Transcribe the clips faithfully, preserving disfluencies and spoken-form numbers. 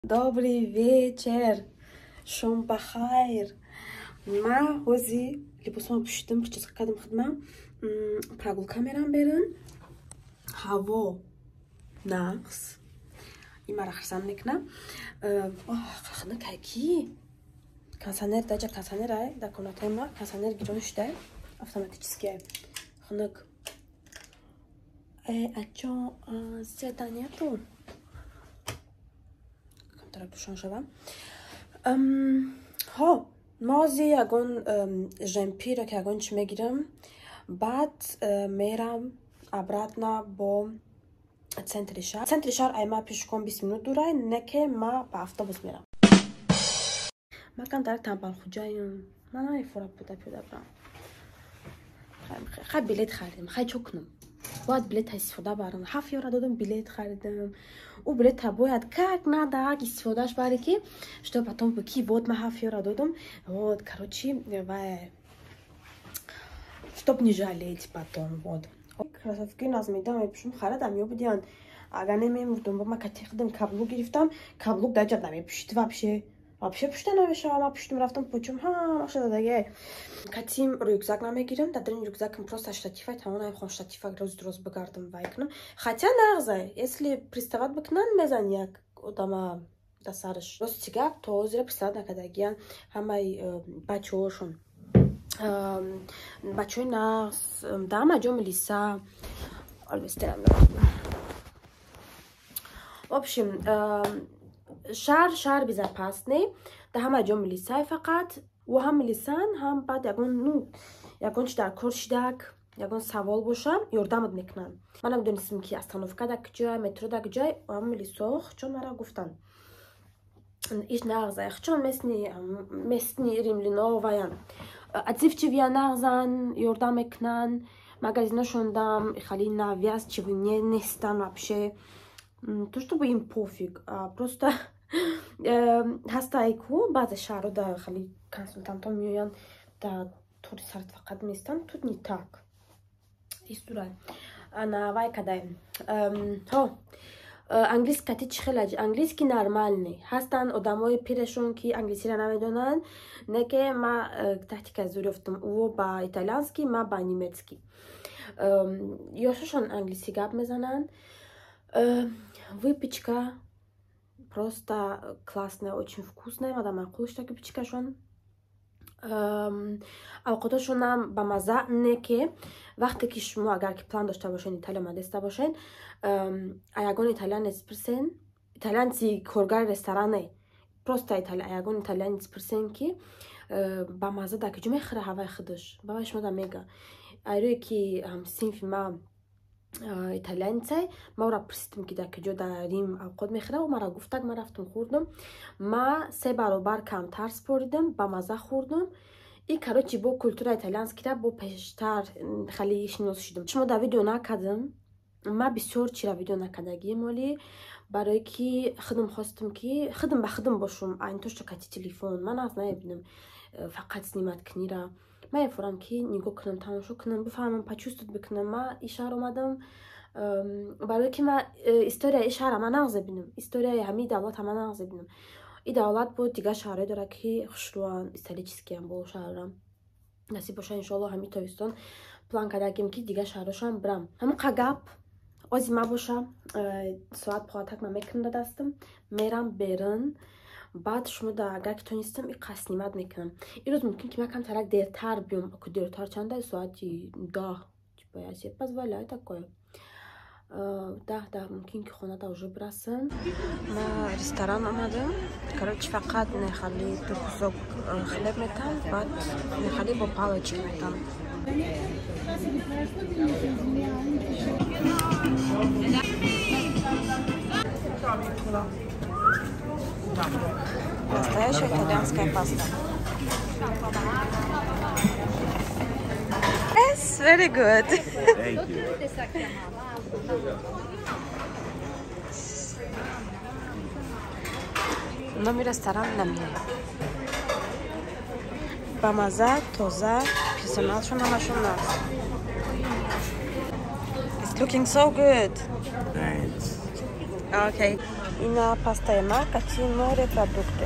Добрый вечер. Шум бахайр. Ма ҳози либосам пӯшидам, прическа кардам хидма. Прогулка мерам берун. Ҳаво нағз. Имара хирсам мекунам. Хана кайки? Кондиционер даҷа кондиционер ай, да комнатаи ма кондиционер гирон шудай. Автоматически. Ханак. Э, а чё света нету? Тара пушон шавам. Ҳо, мози ягон жемпира ки ягон чӣ мегирам. Баъд мерам обратно бо центри шаҳр. Центри шаҳр ай ма пешком бист минут дурай, не ки ма ба автобус мерам. Ма кам дарак тамбалхуҷаям. Ман намефора пиёда пиёда барам. Хай билет харидам, хай чо кунам? Бояд билет истифода барам. ҳафт евро додам, билет харидам. У билета бояд как надо как истифодаш бари ки что потом ки вот ма ҳафт евро додам. Вот, короче, вай чтоб не жалеть потом. Вот. Красотки назмидам, мепушум харидам ёбудиян. Агар немемурдам, ма катиқдам каблук гирифтам, каблук даҷа намепушид вообще. Вообще пушта намешавам, ма пуштум рафтам почум ҳама шуда даге. Катим рюкзак намегирам, дар дарин рюкзакам просто штатифай тамом намехоҳам штатифа роз дроз бигардам вай кунам. Хотя нағзай, если пристават бикунан мезан як одама да сараш. Рост чигак то ҳозира пристават накардагиян ҳамаи бачаҳошон. Бачаҳои нағз да ҳама ҷо милиса. Албистарам. В общем, шаҳр шаҳр безопасный, да ҳама ҷо милисаи фақат ва ҳам милисан, ҳам баъд ягон ну ягон чи дар кор шидак, ягон савол боша, ёрдамат мекунанд. Ман намедонистам ки остановка дар куҷай, метро дар куҷай, ҳам милисоҳо хичон мара гуфтанд. Иш нағзай, хичон местни местни римлино ваян. Отзывчивия нағзан, ёрдам мекунанд. Магазиношон дам хали навязчивы не нестан вообще. То, чтобы им пофиг, а просто ҳастаи ку баъзе шаҳрҳо да хали консультантон меоянд да тури сард фақат меистан, тут не так. Истурай. Ана вай кадай. Ҳо, англиски кати чӣ хела англиски нормальный. Ҳастанд одамои пирешон ки англисиро намедонанд, не ки ма тактика зури ёфтам. Ӯ ба итальянски, ма ба немецки. Ёшошон англиси гап мезананд. Выпечка просто классная, очень вкусная. Мада мақулш таки выпечкашон. Авқотошонам ба маза, не ки вақте ки шумо агар ки план дошта бошен Италия мадеста бошен, ягон итальянец пирсен, итальянци коргари ресторане, просто ягон итальянец пирсен ки ба маза дар куҷо мехӯра ҳаваи худаш. Бавай шумо да мега. Айрӯе ки синфи ма итальянцай, ма ора пирсидам ки дар куҷо дар Рим авқот мехӯра, ӯ мара гуфтак, ма рафтам хӯрдам. Ма се баробар камтар споридам, ба маза хӯрдам. И короче бо культураи итальянскира бо пештар хали шинос шудам. Шумо да видео накардам. Ма бисёр чира видео накардагием оли барои ки худам хостам ки худам ба худам бошум. Айн то што кати телефон ман аз наебинам фақат снимат кунира. Ма мефорам ки нигоҳ кунам, тамошо кунам, бифаҳмам, почувствовать бикунам. Ма и шаҳр омадам барои ки ма историяи и шаҳра ма нағз бинам, историяи ҳамаи давлата ма нағз бинам. И давлат бо дигар шаҳрҳое дорад ки хушрӯан историческиам бо шаҳрам. Насиб боша иншоалло ҳамин тобистон план кардагим ки дигар шаҳрҳошам бирам. Ҳамонқа гап ози ма боша, соат поатак ма мекунам да дастам, мерам берун. Баъд шумо да агар ки тонистам и қаснимат мекунам. Ирӯз мумкин ки ма камтарак дертар биём. Аку дертар чанда соати даҳ. Типа я себе позволяю такое. Даҳ да мумкин ки хона да уже бирасам. Ма ресторан омадам. Короче фақат нехали ду кусок хлеб метам, баъд нехали бо палочки метам. Настоящая итальянская паста. Yes, very good. Thank you. Номи ресторан намием. Ба маза, тоза, персоналшон ҳамашон нағз. It's looking so good. Thanks. Okay. Ina pasta yemak, ati more продукты.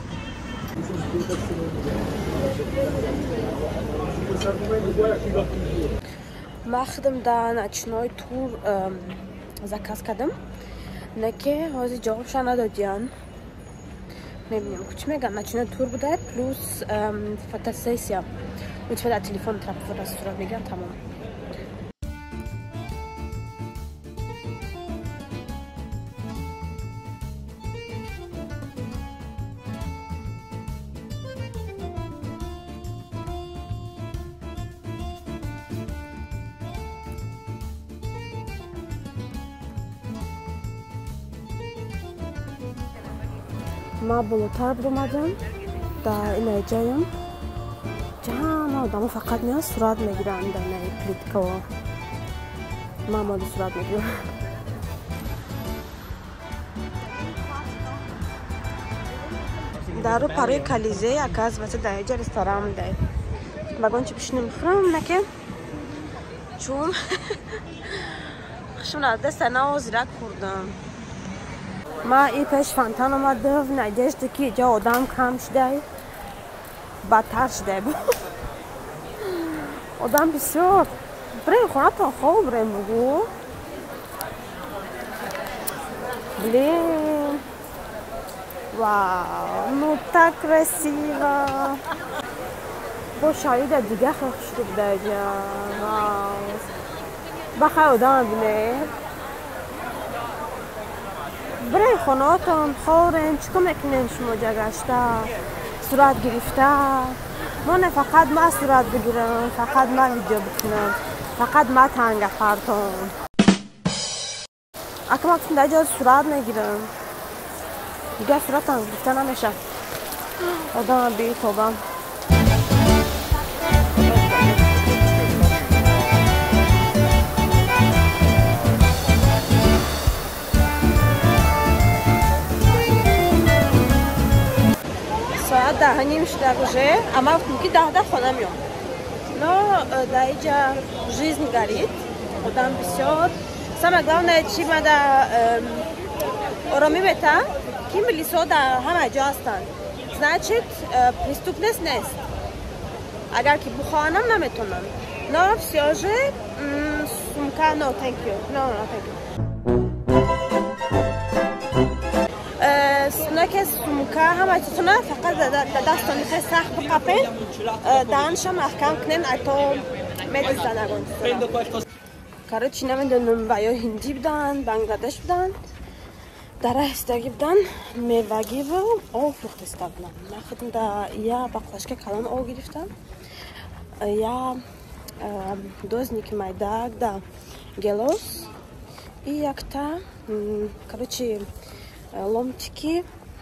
Махдам да ночной тур заказ кардам. Неке ҳозир ҷавобша надодиян. Мебинем ки чӣ мегӯянд. Ночной тур буда плюс фотосессия. Мутфеда телефон тарап фотосура мегирам тамом. ما بالاتر اومدم در این جایم جمع آدم فقط میان صورت میگیرن در این پلیتکا و ما مال صورت میگیرم. در رو پروی کلیزه یک از واسه در اینجا رستوران میده بگون چی پیش نمیخورم نکه چون خشون از دست نو زیرک خوردم. ما ای پیش فانتان اومدم نگشته که جا آدم کم شده بدتر شده آدم بسیار برای خونه تا خواب برای بگو блин вау ну так красиво با شاید دیگه خیلی خوش بوده واو بخیر آدم بینه برای خونهاتون خورین چیکار میکنین شما جا گشته صورت گرفته من فقط ما صورت بگیرم فقط ما ویدیو بکنم فقط ما تنگ پرتون اگه ما در جا صورت نگیرم دیگه صورت تنگ گرفته نمیشه آدم بی توبه ساعت ده نیم شده уже, а мы в муки да да ходим. Но дайджа жизнь горит, там все. Самое главное, чем надо оромимета, ким лицо да хама джастан. Значит, преступность нет. Агар ки буханам наметунам. Но все же сумка no thank you. No no thank you. سناک سمکه همه چیزونه فقط دستانی خیلی سخت بقپین دانشم محکم کنین اتو میدیزن اگون کارو چی نمیدونم و یا هندی بدن بنگلادش بدن در استاگی بدن میوگی و او فروخت استا بدن من خودم دا یا بقلاشکه کلان او گرفتم یا دوزنیک مایداگ دا گلوس і як та короче ломтики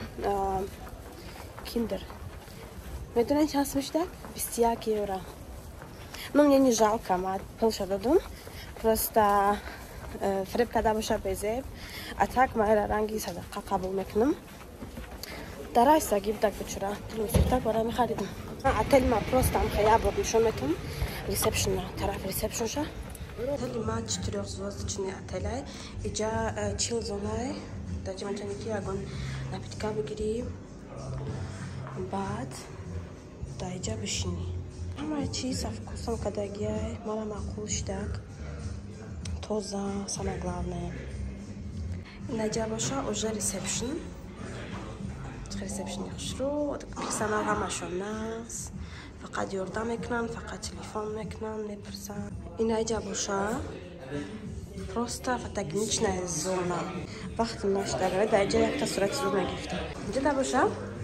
киндер. Медуна сейчас мечта двести евро. Но мне не жалко, мать полша дадум. Просто фреб когда буша безеб, а так моя ранги садақа қабул мекунам. Дарай сагиб так бучура. Так бара мехаридам. Отель ма просто ам хаяб нишон метум. Ресепшн тараф ресепшнша. Отель ма четырехзвездочный отель. Иджа чил зонай. Дача мачаники агон напитка бигири. Бад дайджа бишини. Ама чи со вкусом кадагия, мала макул штак. Тоза, самое главное. Найдя баша уже ресепшн. Ресепшн яхшру, персонал ҳамашон нас. Фақат ёрдам мекунанд, фақат телефон мекунанд, мепурсанд. И найдя баша просто фотогеничная зона. Вақти наштагара дайҷа якта сурати зуд мегирифтам. Дида баша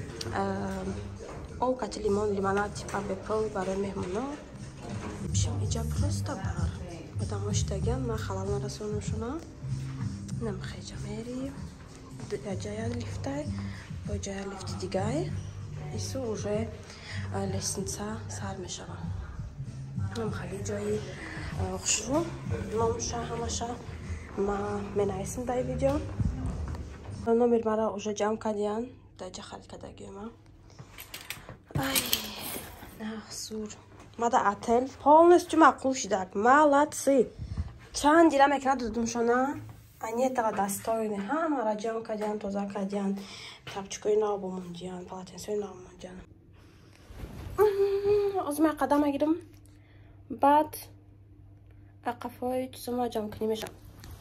овкати лимон, лимонад типа бепробуй барои меҳмонон. Иҷа просто бар. Одамҳо штаган, ман халал нарасонамшона. Намхеҷа мери. Ҷая лифтай, бо ҷая лифти дигай. Исо уже лестница сар мешава. Намхали ҷои хушрӯ, номуша ҳамаша. Ма менависам дар видео. Номер мара уже ҷамъ кардиян. Даҷа халид кардагиёма. Ай, нахсур. Ма да отель полностью маъқул шудак. Молодцы. Чанд дира мекунад додумшона. Они этого достойны. Ҳама раҷон кардиан, тоза кардиан, тапчукои нав бомондиан, полотенцои нав бомондиан. Озим я қадам мегирам. Баъд ақафои чизома ҷамъкунӣ мешавам.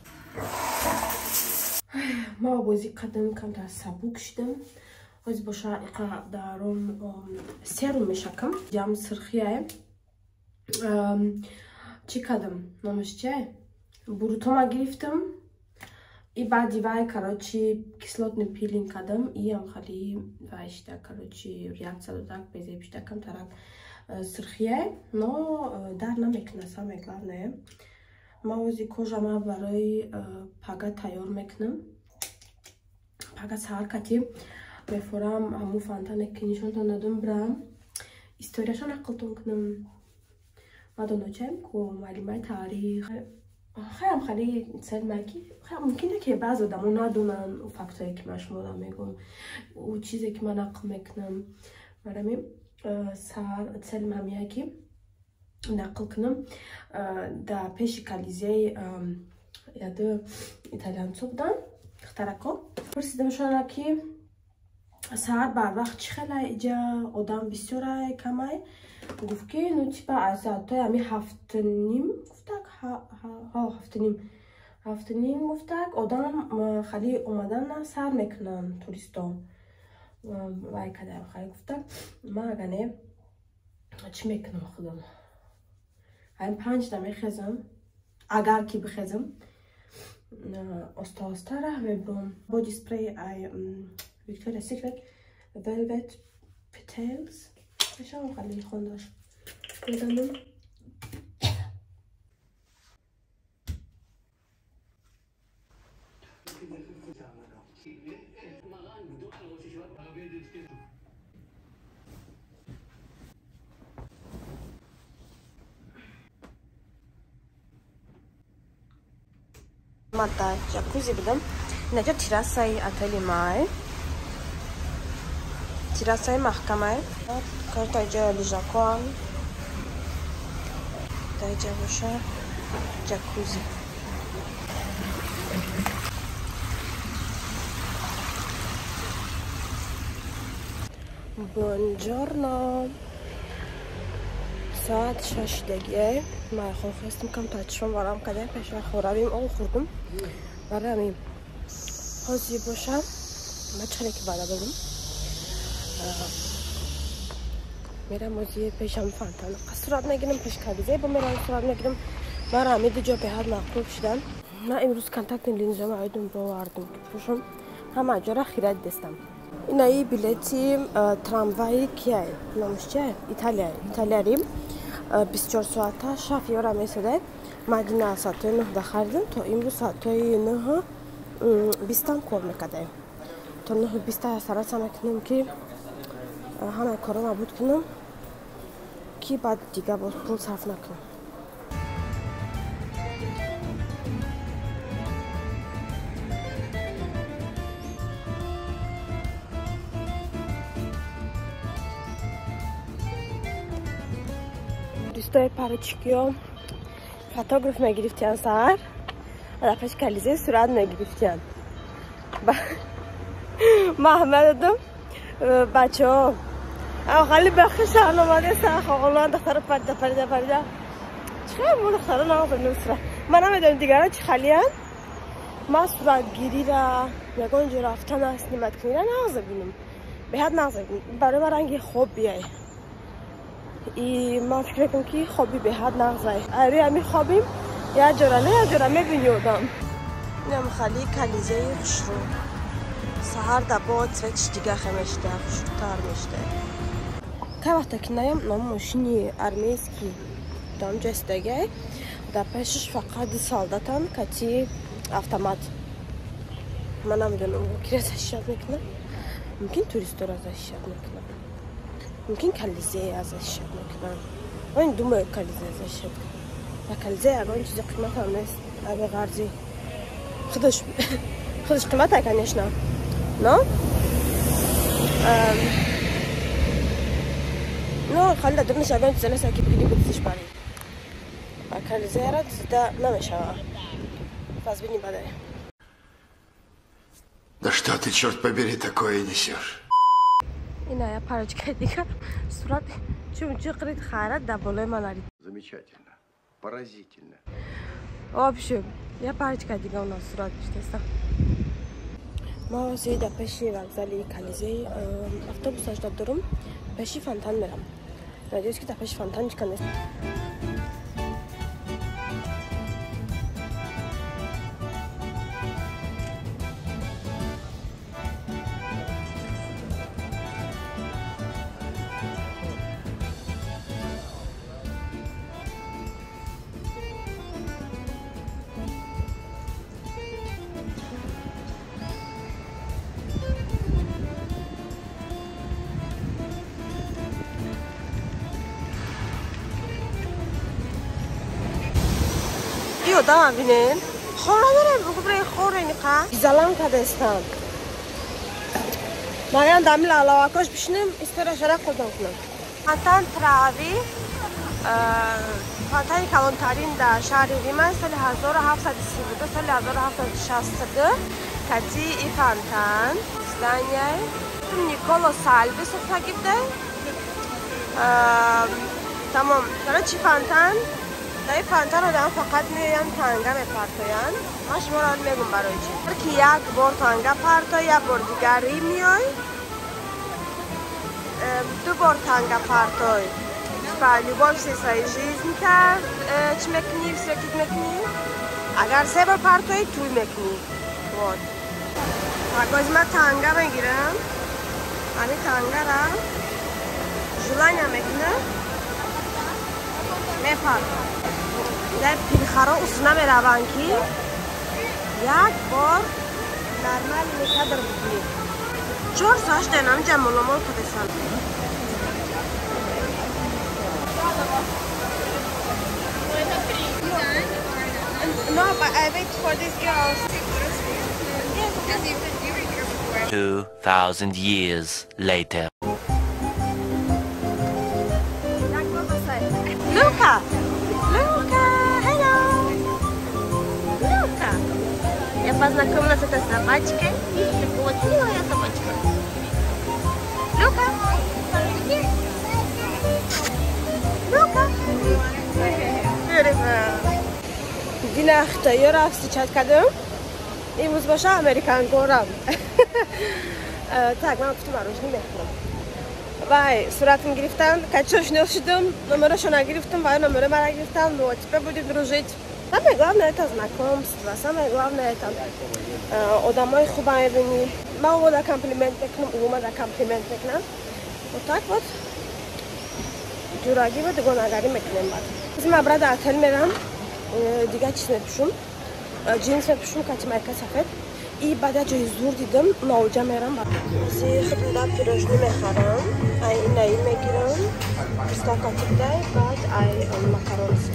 Ма бозӣ қадам камтар сабук шидам. Ҳозир боша иқа даром серум мешакам. Ҷам сирхияе. Чӣ кардам? Номаш чие? Бурутома гирифтам. И баъди вай короче кислотный пилинг кардам. Иам хали вай шида короче реакция додак безеб шида камтарак сирхияе. Но дар намекуна самое главное. Ма ҳозир кожама барои пага тайёр мекунам. Пага саҳар кати мефорам ҳамун фонтане ки нишонтон додам брам. Историяша нақлтон кунам. Ма доночаем ку маълимаи таърих خیلی خیلی سلمکی خیلی ممکنه که بعض آدم‌ها ندونن اون فکتایی که من شما دارم میگم اون چیزی که من نقل میکنم برای سر سلم همیه که نقل کنم در پیش کلیزه یاد ایتالیان‌ها بودن اختراکو پرسیدمشون که سر بر وقت چه خیلی اینجا آدم بسیار کمه گفت که نو تیپا از ساعتای همی هفت نیم گفتک ها هفت نیم هفت نیم گفتک آدم خیلی اومدن سر میکنن توریستا وای کدام خیلی گفتک ما اگه چی میکنم خودم هم پنج دمی خزم اگر کی بخزم آستا آستا را میبرم بودی سپری ای ویکتوریا سیکرت velvet petals نشان خیلی خونداش بزنم ماتا جاکوزی بدم اینجا تیراسای اتلی مای تیراسای محکمه کارت اینجا لیژاکوان اینجا باشه جاکوزی Buongiorno. ساعت شش دقیقه ما خود خواستم کم تاچشم وارم کده پیش خورابیم او خوردم وارمیم حاضی باشم ما چلی که بالا بریم میرم حاضی پیشم فانتان قصرات نگیرم پیش کلیزه با میرم قصرات نگیرم وارمی دو جا به حد مقروب شدن من امروز کنتاکت لینزا معیدم رو واردم باشم همه جا را خیرت دستم این ای بیلتی تراموایی کیه نامش چیه؟ ایتالیا ایتالیاریم بیست و چهار ساعته شف یورا میسده مدینه ساعتای نه ده خریدم تا امروز ساعتای نه بیستم کار میکرده تا نه بیسته سرات میکنم که همه کارم عبود کنم که بعد دیگه باز پول صرف نکنم دوستای پارچیکیو فوتوگراف میگرفتن سر و پیش کلیزه صورت میگرفتن ما همه دادم بچه ها خیلی بخشن آمده سر خواهلان دختر پرده پرده پرده چه ما دختر نازم نصره من نمیدونم دیگران چه خیلی هن ما صورت گیری را یکان جو رفتن است نمت کنی را نازم بینم به حد نازم برای من رنگی خوب بیای ای ما فکر کنم که خوابی به حد نغزای اره همی خوابیم یا جورا نه یا جورا میبینی آدم اینم خیلی کلیزه خوشرو سهر دبا ترکش دیگه خمیشته خوشتر میشته که وقتا که نیم نام ماشینی ارمیسکی دام جستگه در پیشش فقط سالداتن کتی автомат من نمیدونم کی ازش یاد میکنه ممکن توریستور ازش یاد میکنه ممكن كاليزي ازش ياد میکنن این دومه کلیزه ازش یاد و کلیزه اگه چیز قیمت هم نیست اگه غرزی خودش خودش قیمت اکنیش نه نه نه خیلی دادمش اگه چیزی نیست که بگیری بودیش باری و کلیزه را دیده نمیشه پس بینی بده Да что ты, черт побери, такое несешь? Иная парочка дига сурат чумчуqrit харат да болой манарит. Замечательно. Поразительно. В общем, я парочка дига у нас сурат иштеса. ما زیاد پشی وقتی کلیزه اتوبوس داشتم دارم پشی فانتان میرم. رادیوس که پشی فانتان چیکار نیست. Yodam binin. Xoralarım bu buraya xorayni qa. Bizalam kadestan. Mayan damil alava koş bişnim istiraşara qo'dan kunam. Fantan travi Fantan kalontarin da shahri Riman sal هزار و هفتصد و سی و دو سال هزار و هفتصد و شصت و دو kati i Fantan zdanie Nikolo Salvi se takipte. Tamam. Короче Fantan دای فانتان رو دارم فقط میریم تانگا میپرتوین. ما شما رو میگم برای چی؟ هر کی یک بار تانگا پرتوی یک بار دیگری میای. دو بار تانگا پرتوی. و любовь всей своей жизни کرد چی میکنی؟ سکت میکنی؟ اگر سه بار پرتوی توی میکنی. вот. اگه من تانگا میگیرم. همین تانگا را جولانیا میکنه. میپرتوی. در پیلخرا اصلا میروند که یک بار نرمال میکدر بگیریم چهار ساعت دنم جمالامال کدستان No, but I wait for these girls. Two thousand years later. Luca! Luca! Я познакомилась с этой собачкой. Вот милая собачка. Люка. Люка. Дина خطایی را استیچت کردم. امروز باشه امریکن گورم. так من گفتم براش نمیخورم. وای صورتم گرفتم. کچوش نشدم. نمرهشو نگرفتم. وای نمره مرا گرفتم. Ну теперь будем дружить. Самое главное это знакомство, самое главное это э, одамой хубаевни. Мало да комплимент мекнем, ума да комплимент мекнем. Вот так вот. Дюраги вот его нагари мекнем бад. Зима брада отель мерам, дига чиз мепушум, джинс мепушум, кати майка сафед. И бада джой зур дидам, науджа мерам бад. Зи хитмда пирожни мехарам, ай наи мегирам, стакатикдай, бад ай макаронси.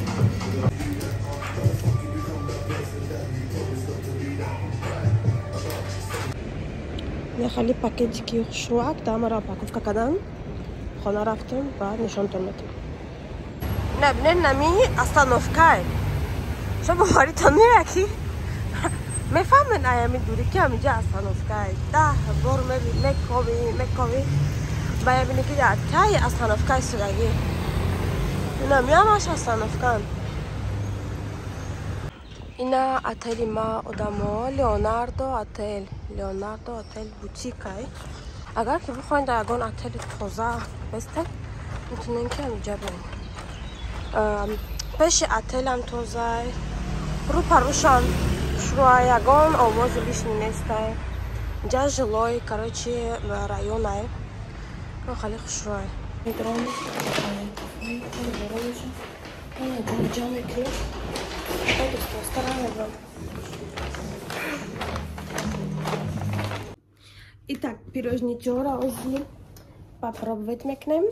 خالی پاکتی خوشوک دام را پاکوفکا کردن خانه رفتم بعد نشان تونتم نه بنن نمی استانوفکای شو بخاری تونیه کی میفهمن ایامی دوری که میگه استانوفکای ده بار می مکوی مکوی باید بینی که یاد کی استانوفکای سرگی نمیامش استانوفکان اینا اتلی ما ادامو لیوناردو اتل لیوناردو اتل بوتیکای اگر که بخواین در اگون اتل تازه بسته میتونین که اینجا برین پیش اتل هم تازه رو پروشان شروع یگان آواز بیشنی نیسته اینجا جلوی کراچی رایونه رو خیلی خوش روی میدرام اینجا میکنیم Итак, пирожничок розли попробовать мекнем.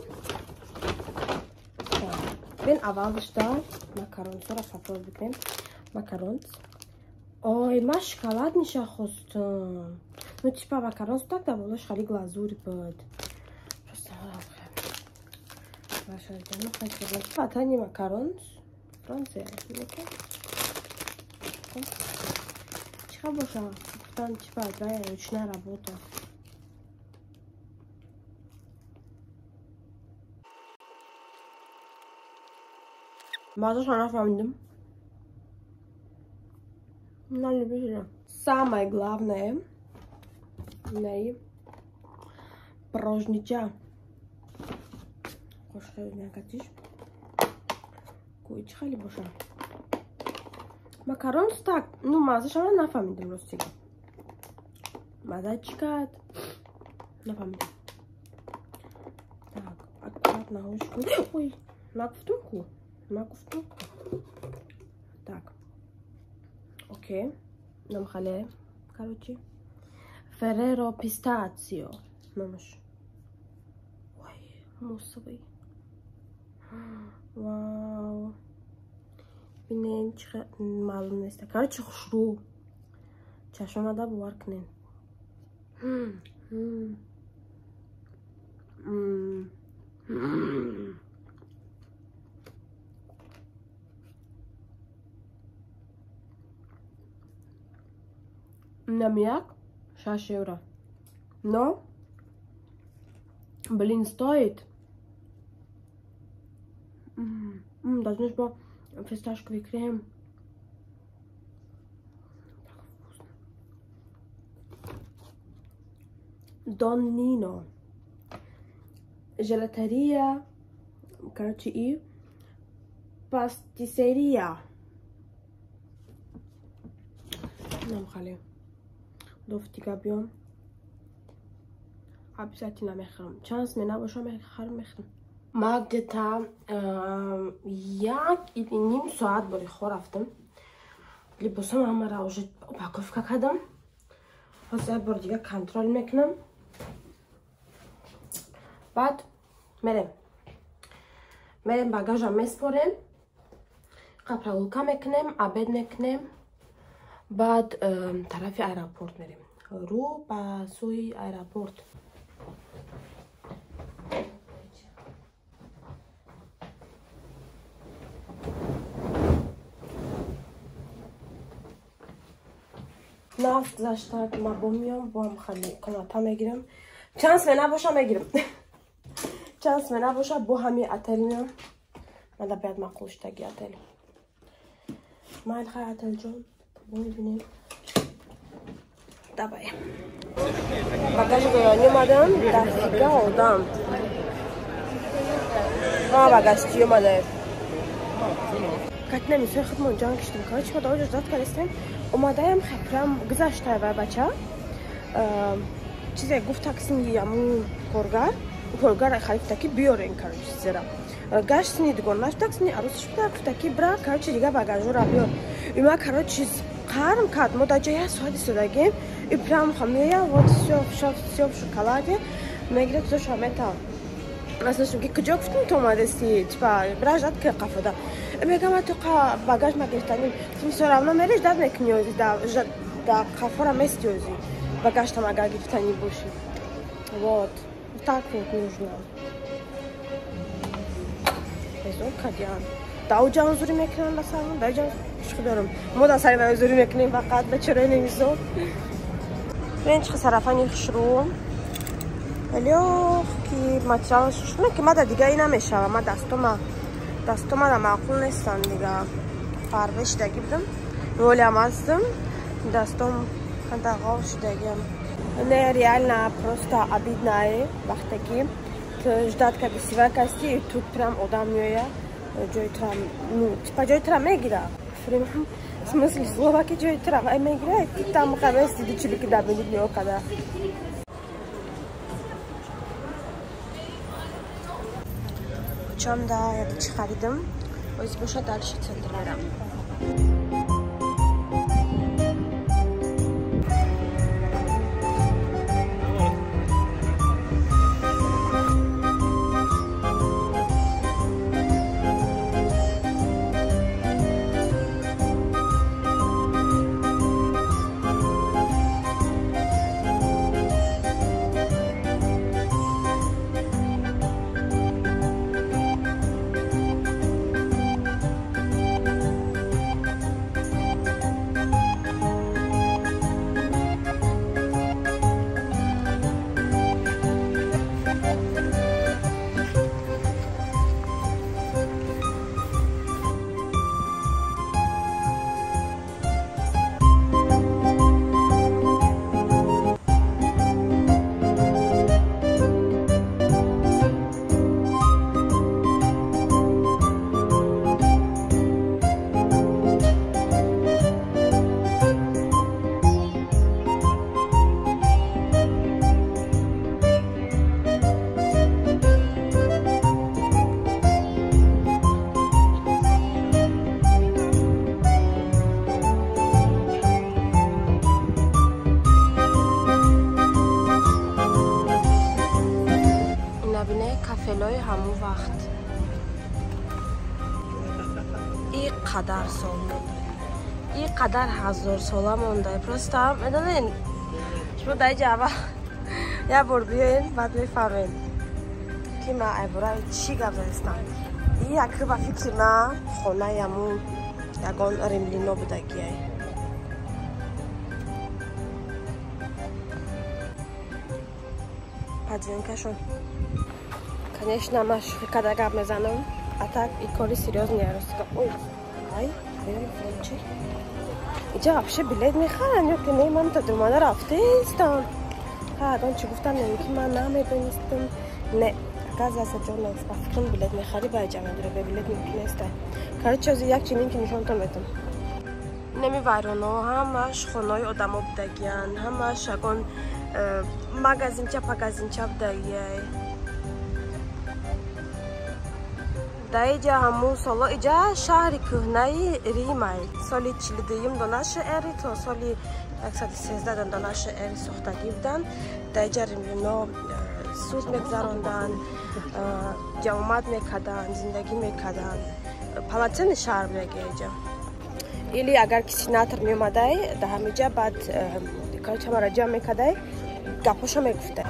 Бен авал что макарон сора попробовать мекнем. Макарон. Ой, ма шоколад ниша хостам. Ну типа макарон так да болош хали глазури буд. Просто Ваша ну хочу. Фатани макарон. Франция. Чиха боша. там типа твоя ручная работа. Мазу шана фамилим. Налюбили. Самое главное, най порожнича. Кошка не катиш. Куич хали боша. Макарон так, ну мазу шана на фамилим ростига. Мазачка на фамилим. Так, аккуратно ручку. Ой, на куфтунку. На куфтунку. Так. Окей. Нам хале, короче. Ферреро пистацио. Мамаш. Ой, мусовый. Вау. Биненче малум нест. Короче, хушру. Чашмада буваркнен. Мм. Мм. Мм. Намяк шесть евро. Но, блин, стоит. М-м, должно быть фисташковый крем. Так вкусно. Дон Нино. Желатерия. Короче, и пастисерия. Нам хали. Дофтига бьем. Обязательно мехрам. Чанс мне набоша мехрам мехрам. Ма где-то як или ним саат бори хорафтам. Либо сам амара уже упаковка кадам. Хозяй бордига контроль мекнам. Бад мерем. Мерем багажа меспорем. Қапрагулка мекнем, абед мекнем. بعد طرف аэропорт میریم رو به سوی аэропорт. نفت زشتر ما بمیام با هم خیلی کناتا میگیرم. چانس می نباشه میگیرم. چانس می نباشه با همی اتل میام. من دا بیاد مقوش تگی اتل. ما الخیر اتل جون. ببینیم. Давай. Багажга нямадам, дафига одам. Ха, багажчи ёмаде. Катнами свои хатмон ҷанг киштим. Короче, ма доҷа зат кардистем. Омадаям хепрам гузашта ва бача. Чизе гуфт таксини яму коргар. Коргар халифта ки биёрен, короче, зера. Гаштини дигон наш таксини арусиш буда гуфта ки бра, короче, дига багажура биёр. Има, короче, қарм кард. Мо даҷа як соати истодагем. И прям хамея, вот все, все, все в шоколаде. Мегре туда шамета. Аз нашим ки куҷо гуфтим то омадасти, типа бражат ки қафода. Мегам то қа багаж магирифтаним. Тим все равно мериш дад мекунӣ ози да да қафора мести ози. Багаж там агар гирифтани боши. Вот. Так вот нужно. Безо кадян. Даоҷан зури мекунам ба сарм, даоҷан шударам. Мо да сари ва зури мекунем фақат ба чаро немизо. Ренч сарафани хушру. Лёгкий материал шушна ки мада дига ина мешава. Ма дастома дастома да маъқул нестан дига. Парвеш даги будам. Волям астам. Дастом хантағов шудагим. Не реально просто обидно е вақте ки ты ждат ка бисива касти и тут прям одам меояд. Ҷои трам, ну, типа ҷои трам мегира. Фрим, в смысле слова ки ҷои трам ай мегира, ти там қавести дичили ки дабинид меокада. Чам да яки чи харидам, ози боша дальше центр мерам. Dabine kafeloy hamu vaqt. İyi kadar soldu. İyi kadar hazır solamonda. Просто медален. Şunu da cevap. Ya buradayım, bad mefahmin. Kima ebra çi gavestan. İyi akıba fikrina xona yamu. Yagon rimlino budagiye. Подземка шо. Конечно, маш когда габме за нам, а так и коли серьезно растка. Ой, ай, берем фончик. Иджа вообще билет мехаран, ёк не имам то думала рафтестан. Ха, дончи гуфтам ники ман намедонистам. Не, оказывается, журналист по фикрам билет мехари байҷам дурабе билет мекунеста. Короче, аз як чинин ки нишонтон метам. Немивайроно, ҳамаш хонои одамо будагиян, ҳамаш агон магазинча магазинча будагияй. Да иҷа ҳаму соло иҷа шаҳри кӯҳнаи Римай. Соли чилидуюм донаша эри то соли яксаду сездаҳ донаша эри сохтагӣ буданд. Да иҷа римлино суд мегузаронданд, ҷамомат мекарданд, зиндагӣ мекарданд. Полноценный шаҳр будагия иҷа. Или агар киси натр меомадай, да ҳамиҷа баъд короче ҳамаро ҷамъ мекардай, гапошо мегуфтай.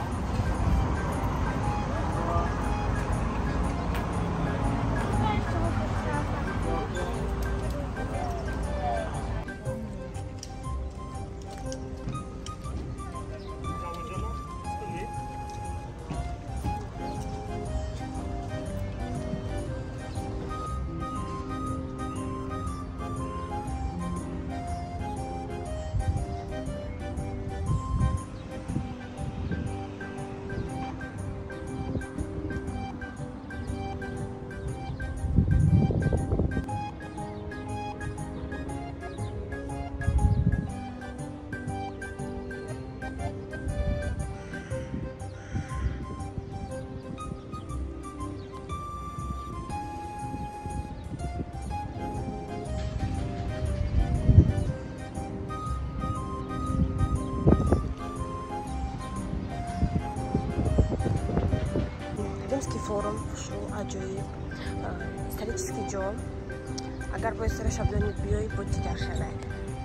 Римский форум, шо аҷоиб, исторический ҷо. Агар бо история шаблони биёй, будьте дар хелай.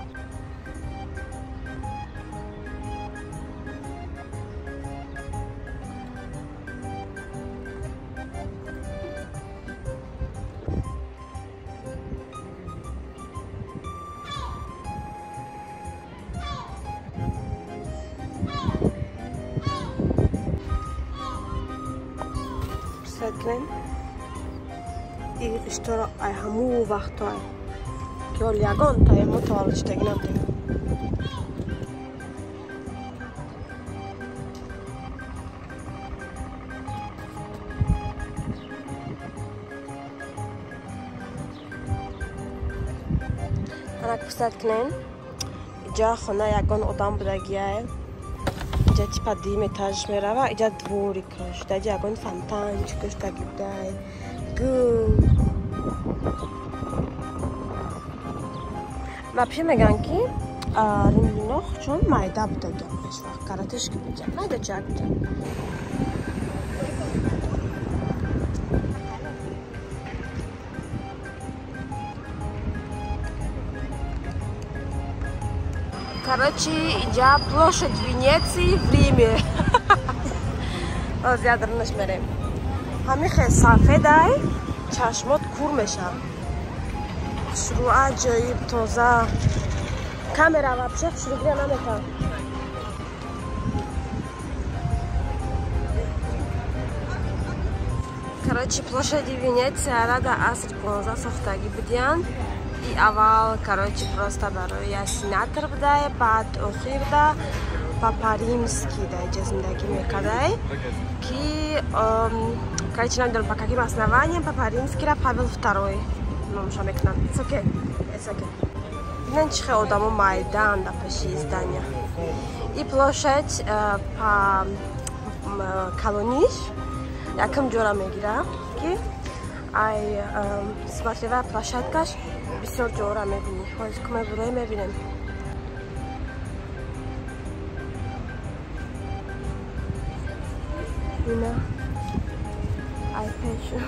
Sedlen i förstår att jag har vakt och jag vill jag inte jag måste hålla steg någonting. أنا كسرت كنين جا خنا يكون قدام بدقيقة جا تبى دي متاج مرة إجا دوري كش تاجي أكون فانتان كش تاجي گو ما پیش میگن که ریملینو چون مایده بوده گم بهش وقت کاراتش که بوده مایده چه بوده короче اینجا площадь Венеции в Риме باز یادم نمیره همین خیلی سفیدای چشمات کور میشن شروع عجیب تازه کامera вообще شروع نمیکنه короче площади Венеция рада аср понздаҳ сохтагӣ будиян и аввал короче просто барои сенатор будай баъд охир да папа римский даиҷа зиндагӣ мекардай ки короче намедонам по каким основаниям папа римскийра Павел второй номша мекунам it's okay it's okay бинен чӣ хеле одамо майдан да пеши здания и площадь по колониш якам ҷора мегира ки ай смотревая площадкаш бисёр ҷора мебинӣ ҳозир куме бурое мебинем ина iPad شو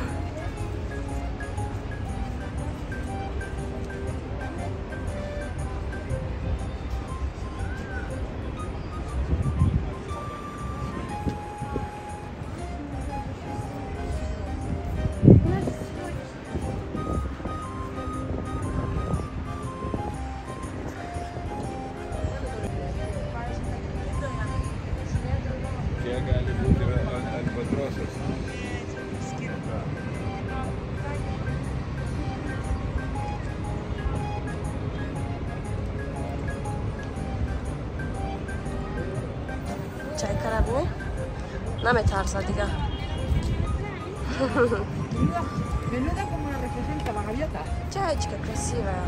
Çay karabını ne metarsa diga. Menuda como la representa la gaviota. Чаечка красивая.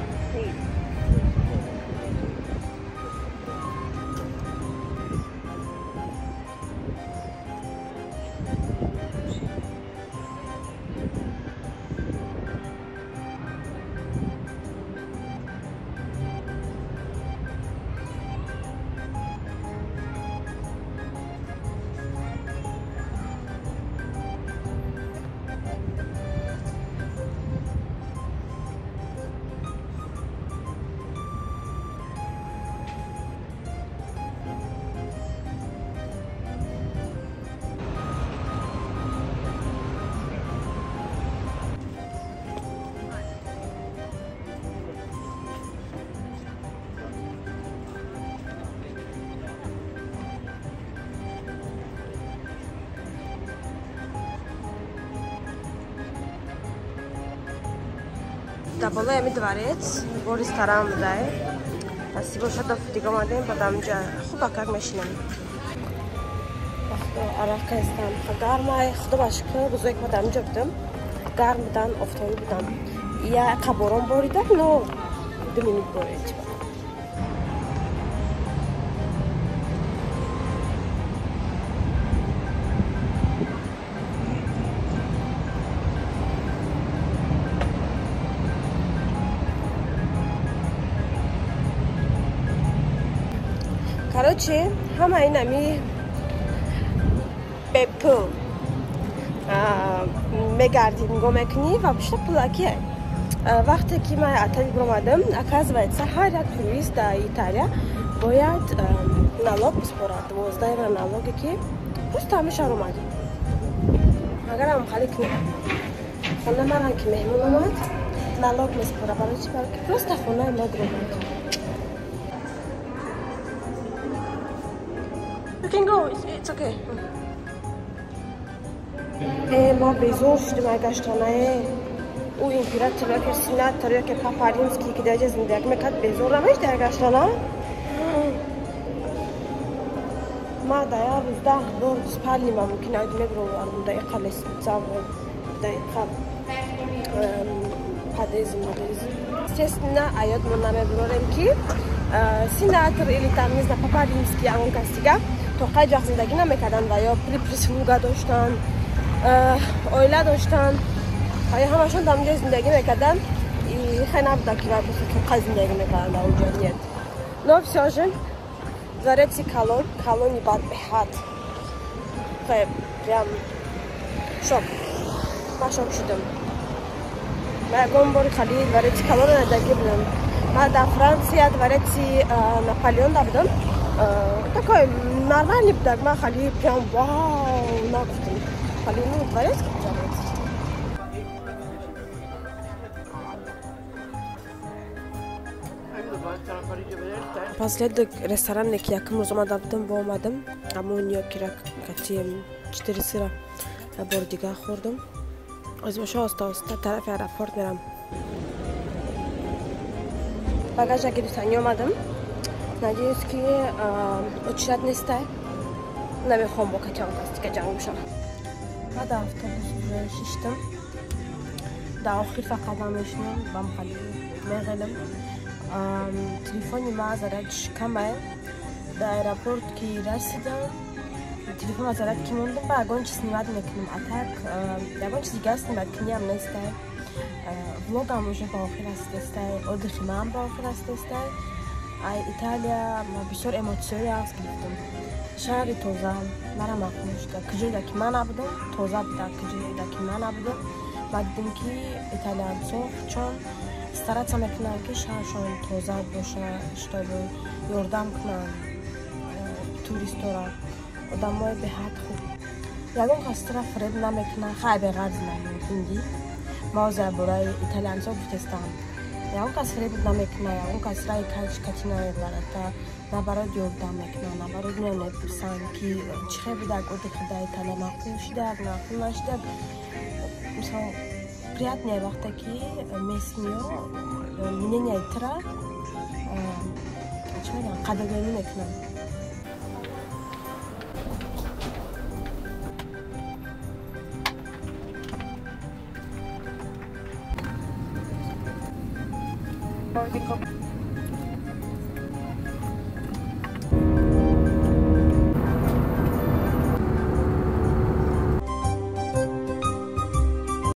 Da bolaya mi dvarec, bo restoran daje. Спасибо, что дофига мадем, потом же хуба как машина. Arak kestim. Garmay xudo boshqa buzak madam jabdim. Garmdan avtomobildan. Ya qaboron borida, no. Dominik borich. Короче, همه این می بپو میگردیم گم کنی و بیشتر پلاکیه. وقتی که من اتلی برامدم، اکازوایتسا هر یک توریست در ایتالیا باید نالوگ بسپارد. دوازده یورو نالوگی که پروست همیشه آمدیم. اگر هم خالی کنی، خونه من که مهمون آمد، نالوگ مسپاره برای چی برای که پروست خونه ما گرومد. You can go, it's, it's okay. E, ma bezor şudim arkadaşlar. O imparatorlar که سیناتوری که پاپارینسکی که در زندگی میکرد bezor نمیشد arkadaşlar. ما دایا bizde دور سپالی ما ممکن است میبرم دقیقه لیست زاو دقیقه پادیز مادیز. Естественно, ayod من نمیبرم که سیناتور الیتامیز na پاپارینسکی آن کاسیگا تو خیلی وقت زندگی نمیکردن و یا پری پریسفوگا داشتن، اویلا داشتن، آیا همشون دامنجای زندگی میکردن. خیلی نبوده که باید تو خیلی زندگی میکردن در اونجا نیت. نو سیاجن ورتی کالون کالونی باد بهاد. خیلی بیام شوک، ما شوک شدم. من گمبور خالی ورتی کالون نداری بودم. من در فرانسه ورتی ناپلیون داشتم. такой нормальный бдаг, ма хали прям вау, нагуфтым. Хали ну дворец как-то. Последок ресторан neki yakın o zaman dabdım boğmadım. Ama onu yok kirak kaçayım çetiri sıra bordiga xordum. Özüm şu hasta hasta taraf aeroport meram. Bagaja gidip yomadım. Надеюсь, ки очрат не стай. Намехом бо качам кастика ҷанг шам. Ма да автобус уже шиштам. Да охир фақат намешинам бам хали меғелам. Телефони ма зарядш камай. Да аэропорт ки расидам. Телефон ма заряд ки мондам ба ягон чиз снимат мекунам. Атак ягон чизи газ снимат киниам нестай. Влогам уже ба охир аст нестай. Одихи маам ба охир аст нестай. Ай Италия бисёр эмотсияҳое ҳаст гирифтам. Шаҳри тоза марам махмушда. Куҷода ки ман набудам, тоза буда. Куҷода ки ман набудам, баъд дидем ки италиянцо чон старатса мекунанд ки шаҳршон тоза боша, чтобы ёрдам кунанд туристора. Одамои беҳад хуб. Ягон касро фиреб намекунанд, хай беғарз намекунди. Ма оза бораи италиянцо гуфтестам. Ягон кас фиреб намекунад, ягон кас раи качкати намебарад, наоборот ёрдам мекунанд, наоборот мепурсанд ки чӣ хел будак, отдихи дар Италия маъқул шудак, маъқул нашудак. Мисол приятное вақте ки местниё мнениеи тира чӣ мегӯям қадрдонӣ мекунанд. Por cinco